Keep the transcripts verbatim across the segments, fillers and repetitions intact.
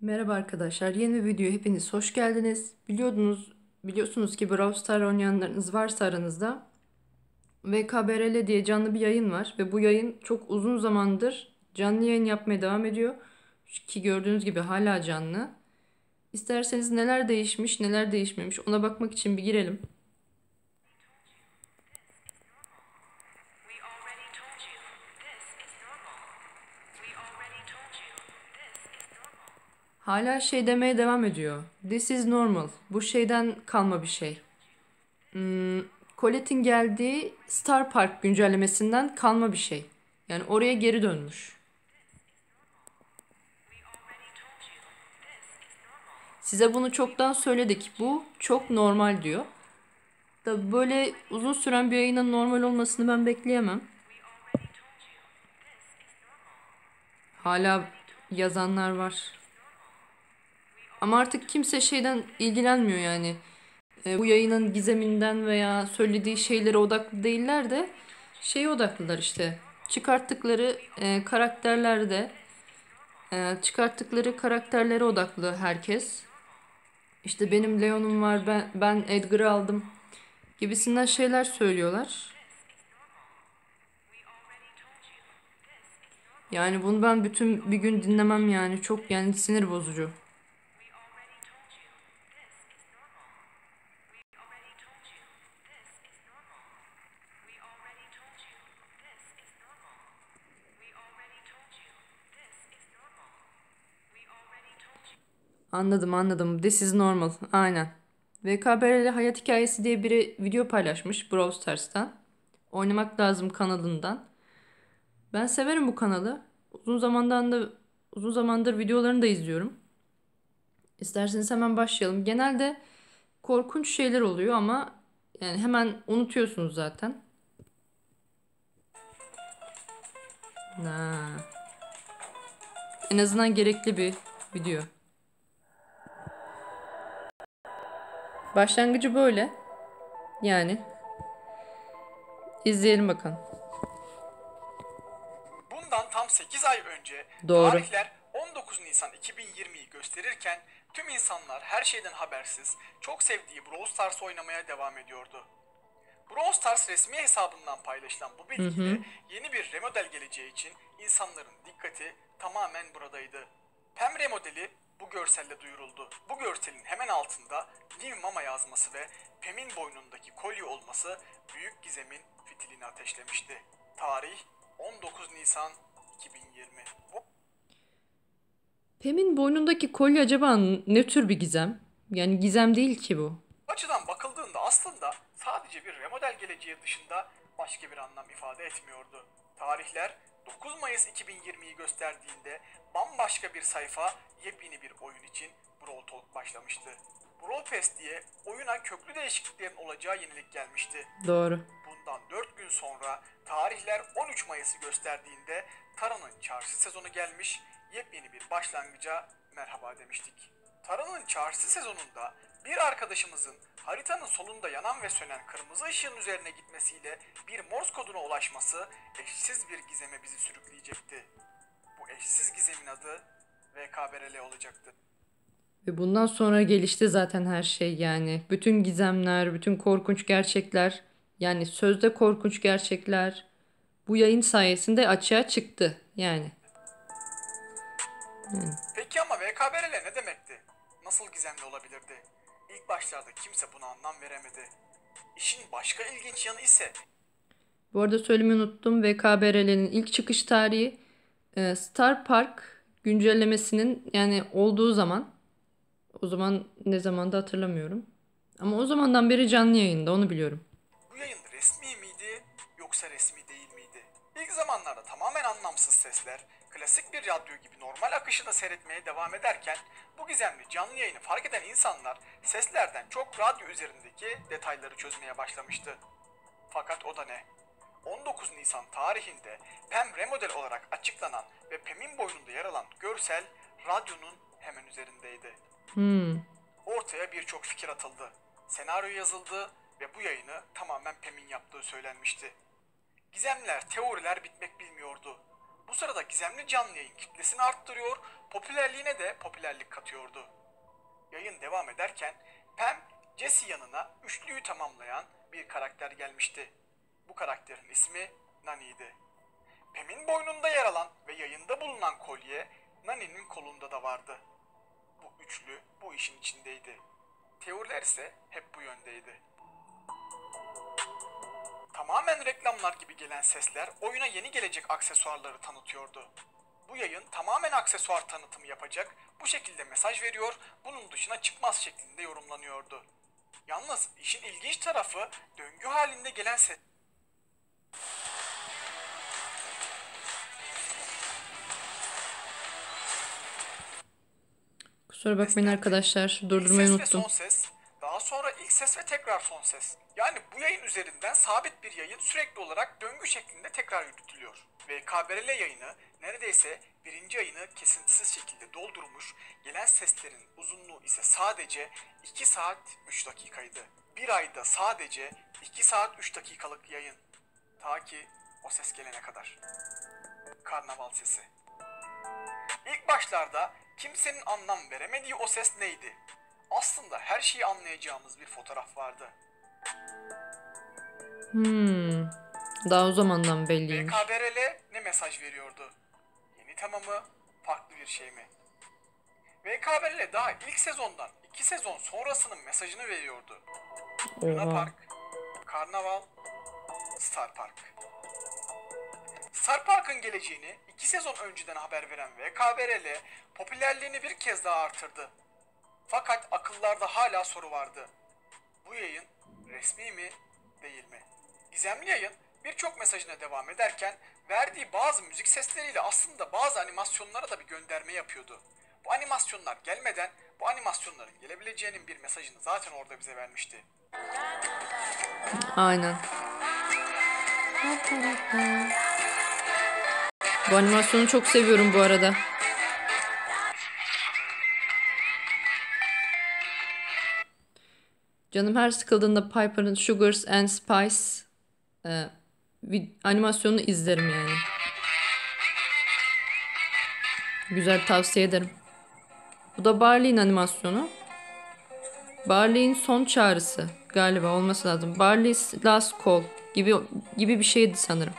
Merhaba arkadaşlar, yeni bir videoya hepiniz hoş geldiniz. Biliyordunuz, biliyorsunuz ki Brawl Stars oynayanlarınız varsa aranızda V K B R L diye canlı bir yayın var ve bu yayın çok uzun zamandır canlı yayın yapmaya devam ediyor. Ki gördüğünüz gibi hala canlı. İsterseniz neler değişmiş, neler değişmemiş ona bakmak için bir girelim. Hala şey demeye devam ediyor. This is normal. Bu şeyden kalma bir şey. Hmm, Colette'in geldiği Star Park güncellemesinden kalma bir şey. Yani oraya geri dönmüş. Size bunu çoktan söyledik. Bu çok normal diyor. Da böyle uzun süren bir yayının normal olmasını ben bekleyemem. Hala yazanlar var. Ama artık kimse şeyden ilgilenmiyor yani. E, bu yayının gizeminden veya söylediği şeylere odaklı değiller de şeye odaklılar işte. Çıkarttıkları e, karakterlerde e, çıkarttıkları karakterlere odaklı herkes. İşte benim Leon'um var, ben ben Edgar'ı aldım gibisinden şeyler söylüyorlar. Yani bunu ben bütün bir gün dinlemem yani. Çok yani sinir bozucu. Anladım anladım. This is normal. Aynen. V K B R ile Hayat Hikayesi diye biri video paylaşmış Brawl Stars'tan. Oynamak lazım kanalından. Ben severim bu kanalı. Uzun zamandan da uzun zamandır videolarını da izliyorum. İsterseniz hemen başlayalım. Genelde korkunç şeyler oluyor ama yani hemen unutuyorsunuz zaten. Ha. En azından gerekli bir video. Başlangıcı böyle. Yani izleyelim bakalım. Bundan tam sekiz ay önce Doğru. tarihler on dokuz Nisan iki bin yirmiyi gösterirken tüm insanlar her şeyden habersiz çok sevdiği Brawl Stars oynamaya devam ediyordu. Brawl Stars resmi hesabından paylaşılan bu Hı hı. bilgiyle yeni bir remodel geleceği için insanların dikkati tamamen buradaydı. Pem remodeli bu görselle duyuruldu. Bu görselin hemen altında New Mama yazması ve Pem'in boynundaki kolye olması büyük gizemin fitilini ateşlemişti. Tarih on dokuz Nisan iki bin yirmi. Bu Pem'in boynundaki kolye acaba ne tür bir gizem? Yani gizem değil ki bu. açıdan bakıldığında aslında sadece bir remodel geleceği dışında başka bir anlam ifade etmiyordu. Tarihler dokuz Mayıs iki bin yirmiyi gösterdiğinde bambaşka bir sayfa yepyeni bir oyun için Brawl Talk başlamıştı. Brawl Pass diye oyuna köklü değişikliklerin olacağı yenilik gelmişti. Doğru. Bundan dört gün sonra tarihler on üç Mayıs'ı gösterdiğinde Tara'nın çarşı sezonu gelmiş, yepyeni bir başlangıca merhaba demiştik. Tara'nın çarşı sezonunda bir arkadaşımızın haritanın solunda yanan ve sönen kırmızı ışığın üzerine gitmesiyle bir Morse koduna ulaşması eşsiz bir gizeme bizi sürükleyecekti. Bu eşsiz gizemin adı V K B R L olacaktı. Ve bundan sonra gelişti zaten her şey yani. Bütün gizemler, bütün korkunç gerçekler, yani sözde korkunç gerçekler bu yayın sayesinde açığa çıktı yani. Yani. Peki ama V K B R L ne demekti? Nasıl gizemli olabilirdi? İlk başlarda kimse buna anlam veremedi. İşin başka ilginç yanı ise Bu arada söylemeyi unuttum. V K B R L'nin ilk çıkış tarihi e, Star Park güncellemesinin yani olduğu zaman. O zaman ne zamanda hatırlamıyorum. Ama o zamandan beri canlı yayında onu biliyorum. bu yayın resmi miydi yoksa resmi değil miydi? İlk zamanlarda tamamen anlamsız sesler, klasik bir radyo gibi normal akışında seyretmeye devam ederken bu gizemli canlı yayını fark eden insanlar seslerden çok radyo üzerindeki detayları çözmeye başlamıştı. Fakat o da ne? on dokuz Nisan tarihinde Pem remodel olarak açıklanan ve Pem'in boynunda yer alan görsel radyonun hemen üzerindeydi. Hmm. Ortaya birçok fikir atıldı. Senaryo yazıldı ve bu yayını tamamen Pem'in yaptığı söylenmişti. Gizemler, teoriler bitmek bilmiyordu. Bu sırada gizemli canlı yayın kitlesini arttırıyor, popülerliğine de popülerlik katıyordu. Yayın devam ederken Pam, Jesse yanına üçlüyü tamamlayan bir karakter gelmişti. Bu karakterin ismi Nani'ydi. Pam'in boynunda yer alan ve yayında bulunan kolye Nani'nin kolunda da vardı. Bu üçlü bu işin içindeydi. Teoriler ise hep bu yöndeydi. Tamamen reklamlar gibi gelen sesler oyuna yeni gelecek aksesuarları tanıtıyordu. Bu yayın tamamen aksesuar tanıtımı yapacak, bu şekilde mesaj veriyor, bunun dışına çıkmaz şeklinde yorumlanıyordu. Yalnız işin ilginç tarafı döngü halinde gelen ses... Kusura bakmayın arkadaşlar, durdurmayı İlk ses unuttum. ve son ses, daha sonra ilk ses ve tekrar son ses. Yani bu yayın üzerinden sabit bir yayın sürekli olarak döngü şeklinde tekrar yürütülüyor. V K B R L yayını neredeyse birinci ayını kesintisiz şekilde doldurmuş, gelen seslerin uzunluğu ise sadece iki saat üç dakikaydı. Bir ayda sadece iki saat üç dakikalık yayın. Ta ki o ses gelene kadar. Karnaval sesi. İlk başlarda kimsenin anlam veremediği o ses neydi? Aslında her şeyi anlayacağımız bir fotoğraf vardı. Hmm, daha o zamandan belliymiş. V K B R L ne mesaj veriyordu? Yeni tamamı, farklı bir şey mi? V K B R L daha ilk sezondan iki sezon sonrasının mesajını veriyordu. Luna Oha. Park, Karnaval, Star Park. Star Park'ın geleceğini iki sezon önceden haber veren V K B R L popülerliğini bir kez daha artırdı. Fakat akıllarda hala soru vardı. Bu yayın resmi mi, değil mi? Gizemli yayın birçok mesajına devam ederken verdiği bazı müzik sesleriyle aslında bazı animasyonlara da bir gönderme yapıyordu. Bu animasyonlar gelmeden bu animasyonların gelebileceğinin bir mesajını zaten orada bize vermişti. Aynen. Bu animasyonu çok seviyorum bu arada. Canım her sıkıldığında Piper'ın Sugars and Spice e, animasyonunu izlerim yani. Güzel, tavsiye ederim. Bu da Barley'in animasyonu. Barley'in son çağrısı galiba olması lazım. Barley's Last Call gibi gibi bir şeydi sanırım.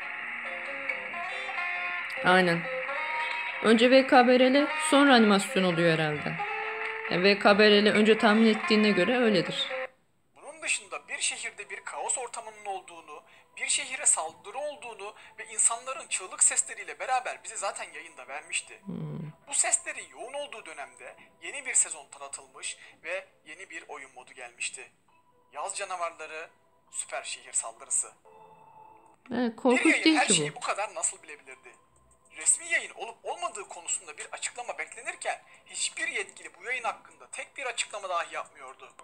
Aynen. Önce V K B R L sonra animasyon oluyor herhalde. Yani V K B R L önce tahmin ettiğine göre öyledir. Bunun dışında bir şehirde bir kaos ortamının olduğunu, bir şehire saldırı olduğunu ve insanların çığlık sesleriyle beraber bize zaten yayında vermişti. Hmm. Bu seslerin yoğun olduğu dönemde yeni bir sezon tanıtılmış ve yeni bir oyun modu gelmişti. Yaz canavarları, süper şehir saldırısı. Evet, Bir korkunç yayın değil her ki şeyi bu. bu kadar nasıl bilebilirdi? Resmi yayın olup olmadığı konusunda bir açıklama beklenirken hiçbir yetkili bu yayın hakkında tek bir açıklama dahi yapmıyordu.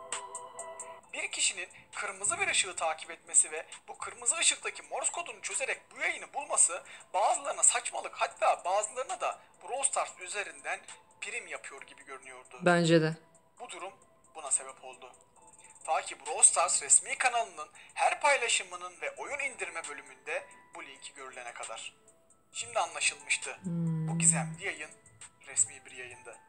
Bir kişinin kırmızı bir ışığı takip etmesi ve bu kırmızı ışıktaki Morse kodunu çözerek bu yayını bulması bazılarına saçmalık, hatta bazılarına da Brawl Stars üzerinden prim yapıyor gibi görünüyordu. Bence de. Bu durum buna sebep oldu. Ta ki Brawl Stars resmi kanalının her paylaşımının ve oyun indirme bölümünde bu linki görülene kadar. Şimdi anlaşılmıştı. Hmm. Bu gizemli yayın resmi bir yayındı.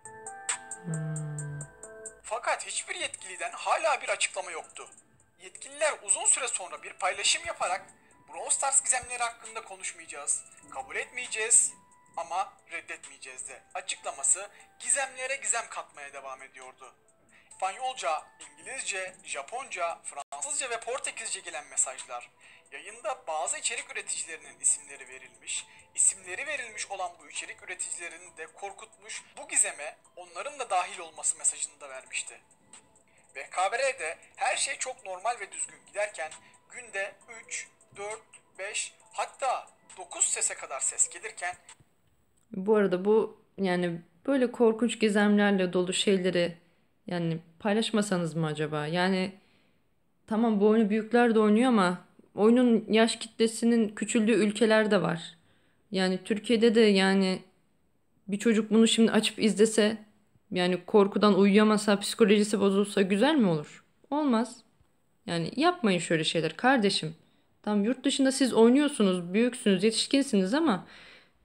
Hmm. Fakat hiçbir yetkiliden hala bir açıklama yoktu. Yetkililer uzun süre sonra bir paylaşım yaparak Brawl Stars gizemleri hakkında konuşmayacağız, kabul etmeyeceğiz ama reddetmeyeceğiz de açıklaması gizemlere gizem katmaya devam ediyordu. İspanyolca, İngilizce, Japonca, Fransızca ve Portekizce gelen mesajlar, yayında bazı içerik üreticilerinin isimleri verilmiş, isimleri verilmiş olan bu içerik üreticilerini de korkutmuş, bu gizeme onların da dahil olması mesajını da vermişti. Ve K B R'de her şey çok normal ve düzgün giderken günde üç, dört, beş hatta dokuz sese kadar ses gelirken Bu arada bu yani böyle korkunç gizemlerle dolu şeyleri yani paylaşmasanız mı acaba? Yani tamam, bu oyunu büyükler de oynuyor ama oyunun yaş kitlesinin küçüldüğü ülkeler de var. Yani Türkiye'de de yani bir çocuk bunu şimdi açıp izlese, yani korkudan uyuyamasa, psikolojisi bozulsa güzel mi olur? Olmaz. Yani yapmayın şöyle şeyler kardeşim. Tam yurt dışında siz oynuyorsunuz, büyüksünüz, yetişkinsiniz ama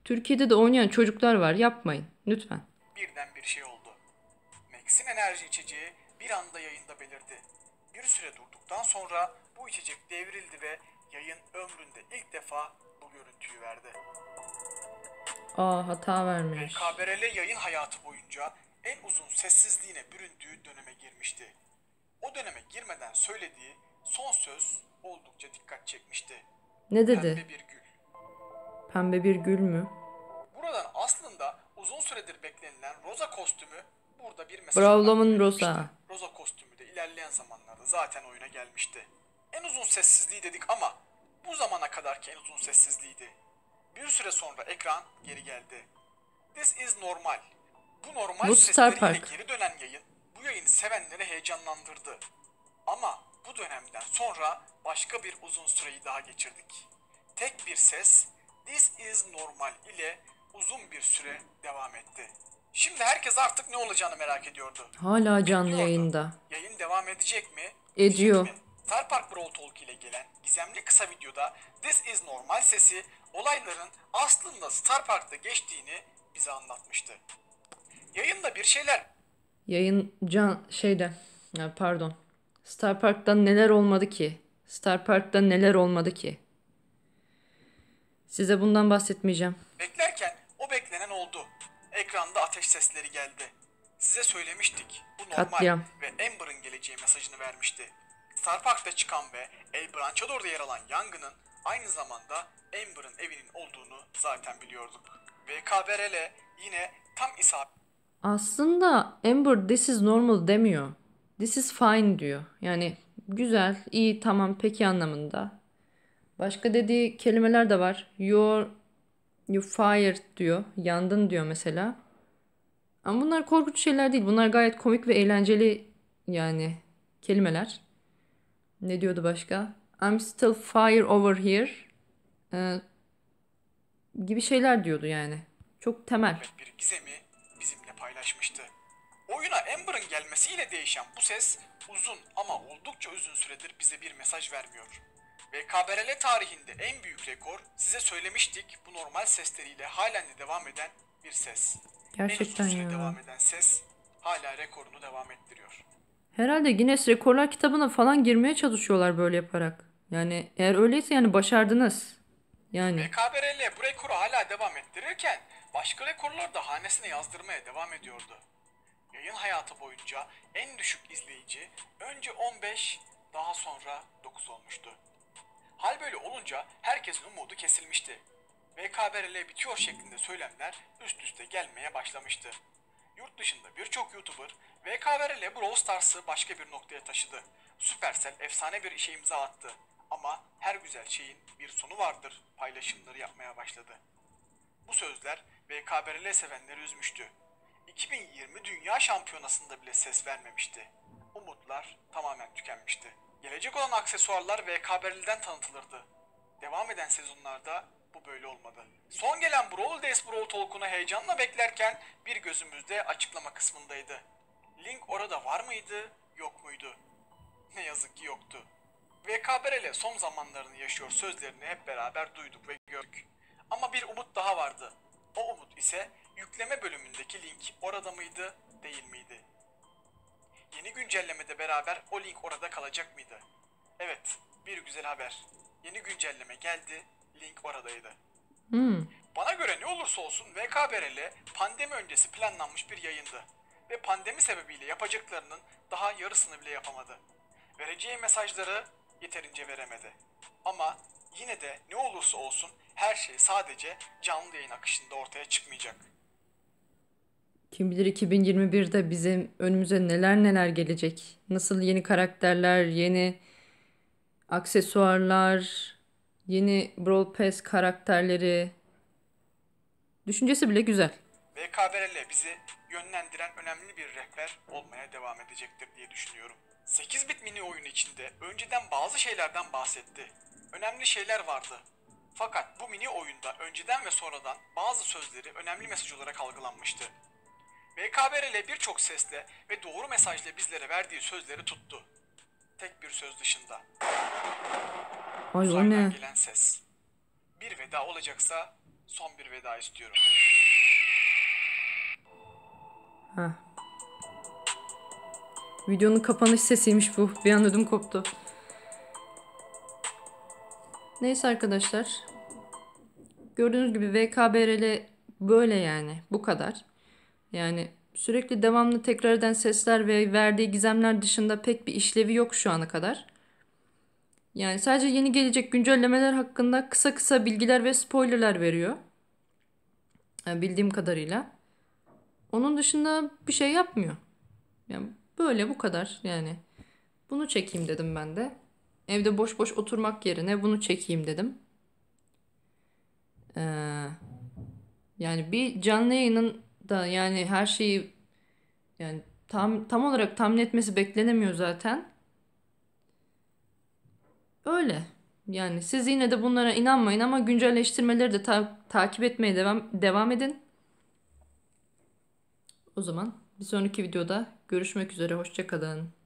Türkiye'de de oynayan çocuklar var. Yapmayın. Lütfen. Birden bir şey oldu. Max'in enerji içeceği bir anda yayında belirdi. Bir süre durduktan sonra bu içecek devrildi ve yayın ömründe ilk defa bu görüntüyü verdi. Aa, hata vermiş. V K B R L yayın hayatı boyunca en uzun sessizliğine büründüğü döneme girmişti. O döneme girmeden söylediği son söz oldukça dikkat çekmişti. Ne dedi? Pembe bir gül. Pembe bir gül mü? Buradan aslında uzun süredir beklenilen Rosa kostümü burada bir mesaj Bravo olarak lan verilmişti. Rosa. Rosa kostümü de ilerleyen zamanlarda zaten oyuna gelmişti. En uzun sessizliği dedik ama bu zamana kadarki en uzun sessizliğiydi. Bir süre sonra ekran geri geldi. This is normal. Bu normal Bu Star sesleriyle Park. geri dönen yayın bu yayını sevenleri heyecanlandırdı. Ama bu dönemden sonra başka bir uzun süreyi daha geçirdik. Tek bir ses This is normal ile uzun bir süre devam etti. Şimdi herkes artık ne olacağını merak ediyordu. Hala canlı Bekliyordu. yayında. Yayın devam edecek mi? Ediyor. Edecek mi? Star Park Brawl Talk ile gelen gizemli kısa videoda This is normal sesi olayların aslında Star Park'ta geçtiğini bize anlatmıştı. Yayında bir şeyler Yayın can şeyde. Ya pardon. Star Park'ta neler olmadı ki? Star Park'ta neler olmadı ki? Size bundan bahsetmeyeceğim. beklerken o beklenen oldu. Ekranda ateş sesleri geldi. Size söylemiştik. Bu normal Katliam. ve Amber'ın geleceği mesajını vermişti. Star Park'ta çıkan ve El Branchador'da yer alan yangının aynı zamanda Amber'ın evinin olduğunu zaten biliyorduk. V K B R L yine tam isabet Aslında Amber this is normal demiyor. This is fine diyor. Yani güzel, iyi, tamam, peki anlamında. Başka dediği kelimeler de var. You're, you fired diyor. Yandın diyor mesela. Ama bunlar korkunç şeyler değil. Bunlar gayet komik ve eğlenceli yani kelimeler. Ne diyordu başka? I'm still fire over here. Ee, gibi şeyler diyordu yani. Çok temel. bir gizemi bizimle paylaşmıştı. Oyuna Amber'ın gelmesiyle değişen bu ses uzun ama oldukça uzun süredir bize bir mesaj vermiyor. V K B R L tarihinde en büyük rekor size söylemiştik bu normal sesleriyle halen de devam eden bir ses. Gerçekten en uzun süre ya. devam eden ses hala rekorunu devam ettiriyor. Herhalde Guinness Rekorlar kitabına falan girmeye çalışıyorlar böyle yaparak. Yani eğer öyleyse yani başardınız. Yani V K B R L bu rekoru hala devam ettirirken başka rekorlar da hanesine yazdırmaya devam ediyordu. Yayın hayatı boyunca en düşük izleyici önce on beş daha sonra dokuz olmuştu. Hal böyle olunca herkesin umudu kesilmişti. V K B R L bitiyor şeklinde söylemler üst üste gelmeye başlamıştı. Yurt dışında birçok YouTuber V K B R L Brawl Stars'ı başka bir noktaya taşıdı. Supercell efsane bir işe imza attı. Ama her güzel şeyin bir sonu vardır paylaşımları yapmaya başladı. Bu sözler V K B R L sevenleri üzmüştü. iki bin yirmi Dünya Şampiyonası'nda bile ses vermemişti. Umutlar tamamen tükenmişti. Gelecek olan aksesuarlar V K B R L'den tanıtılırdı. Devam eden sezonlarda bu böyle olmadı. Son gelen Brawl Days Brawl Talk'unu heyecanla beklerken bir gözümüzde açıklama kısmındaydı. Link orada var mıydı, yok muydu? Ne yazık ki yoktu. V K B R L son zamanlarını yaşıyor sözlerini hep beraber duyduk ve gördük. Ama bir umut daha vardı. O umut ise yükleme bölümündeki link orada mıydı, değil miydi? Yeni güncellemede beraber o link orada kalacak mıydı? Evet, bir güzel haber. Yeni güncelleme geldi, link oradaydı. hmm. Bana göre ne olursa olsun V K B R L pandemi öncesi planlanmış bir yayındı. Ve pandemi sebebiyle yapacaklarının daha yarısını bile yapamadı. Vereceği mesajları yeterince veremedi. Ama yine de ne olursa olsun her şey sadece canlı yayın akışında ortaya çıkmayacak. Kim bilir iki bin yirmi birde bizim önümüze neler neler gelecek. Nasıl yeni karakterler, yeni aksesuarlar, yeni Brawl Pass karakterleri. Düşüncesi bile güzel. V K B R L bizi yönlendiren önemli bir rehber olmaya devam edecektir diye düşünüyorum. sekiz bit mini oyunu içinde önceden bazı şeylerden bahsetti. Önemli şeyler vardı. Fakat bu mini oyunda önceden ve sonradan bazı sözleri önemli mesaj olarak algılanmıştı. V K B R L birçok sesle ve doğru mesajla bizlere verdiği sözleri tuttu. Tek bir söz dışında. Ay o Uzaydan ne? gelen ses. Bir veda olacaksa son bir veda istiyorum. Ha. Videonun kapanış sesiymiş bu. Bir an ödüm koptu. Neyse arkadaşlar. Gördüğünüz gibi V K B R L böyle yani. Bu kadar. Yani sürekli devamlı tekrar eden sesler ve verdiği gizemler dışında pek bir işlevi yok şu ana kadar. Yani sadece yeni gelecek güncellemeler hakkında kısa kısa bilgiler ve spoilerler veriyor. Yani bildiğim kadarıyla. Onun dışında bir şey yapmıyor. Yani böyle bu kadar yani. Bunu çekeyim dedim ben de. Evde boş boş oturmak yerine bunu çekeyim dedim. Ee, yani bir canlı yayının da yani her şeyi yani tam tam olarak tahmin etmesi beklenemiyor zaten. Öyle. Yani siz yine de bunlara inanmayın ama güncelleştirmeleri de ta- takip etmeye devam devam edin. O zaman bir sonraki videoda görüşmek üzere. Hoşça kalın.